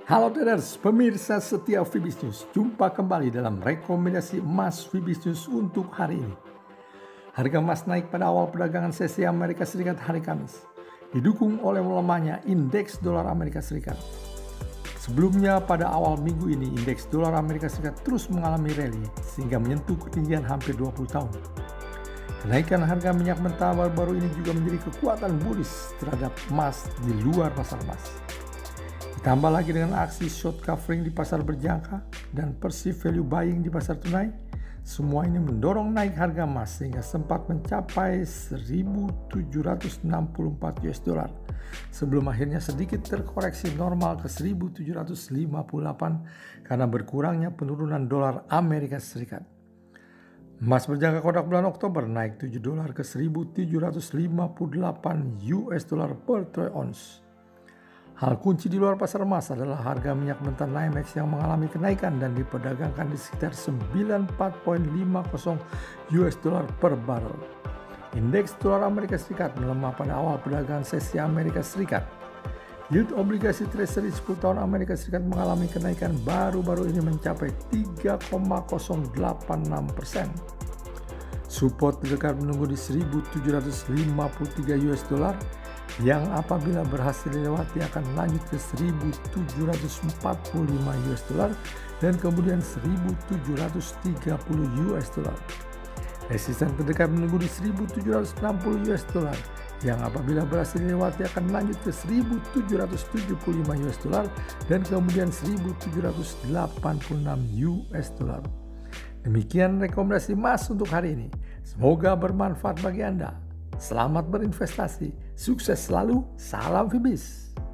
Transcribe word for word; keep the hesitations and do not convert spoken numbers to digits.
Halo traders, pemirsa setia Fibis News. Jumpa kembali dalam rekomendasi emas Fibis News untuk hari ini. Harga emas naik pada awal perdagangan sesi Amerika Serikat hari Kamis, didukung oleh melemahnya indeks dolar Amerika Serikat. Sebelumnya pada awal minggu ini, indeks dolar Amerika Serikat terus mengalami rally sehingga menyentuh ketinggian hampir dua puluh tahun. Kenaikan harga minyak mentah baru-baru ini juga menjadi kekuatan bullish terhadap emas di luar pasar emas. Ditambah lagi dengan aksi short covering di pasar berjangka dan perceived value buying di pasar tunai, semua ini mendorong naik harga emas sehingga sempat mencapai seribu tujuh ratus enam puluh empat US dollar sebelum akhirnya sedikit terkoreksi normal ke seribu tujuh ratus lima puluh delapan karena berkurangnya penurunan dolar Amerika Serikat. Emas berjangka kotak bulan Oktober naik tujuh dolar ke seribu tujuh ratus lima puluh delapan US dollar per troy ounce. Hal kunci di luar pasar emas adalah harga minyak mentah NYMEX yang mengalami kenaikan dan diperdagangkan di sekitar sembilan puluh empat koma lima nol US dollar per barrel. Indeks dolar Amerika Serikat melemah pada awal perdagangan sesi Amerika Serikat. Yield obligasi Treasury sepuluh tahun Amerika Serikat mengalami kenaikan baru-baru ini mencapai tiga koma nol delapan enam persen. Support terdekat menunggu di seribu tujuh ratus lima puluh tiga US dollar yang apabila berhasil dilewati akan lanjut ke seribu tujuh ratus empat puluh lima US dollar dan kemudian seribu tujuh ratus tiga puluh US dollar. Resisten terdekat menunggu di seribu tujuh ratus enam puluh US dollar yang apabila berhasil dilewati akan lanjut ke seribu tujuh ratus tujuh puluh lima US dollar dan kemudian seribu tujuh ratus delapan puluh enam US dollar. Demikian rekomendasi emas untuk hari ini. Semoga bermanfaat bagi Anda. Selamat berinvestasi, sukses selalu, salam Fibis.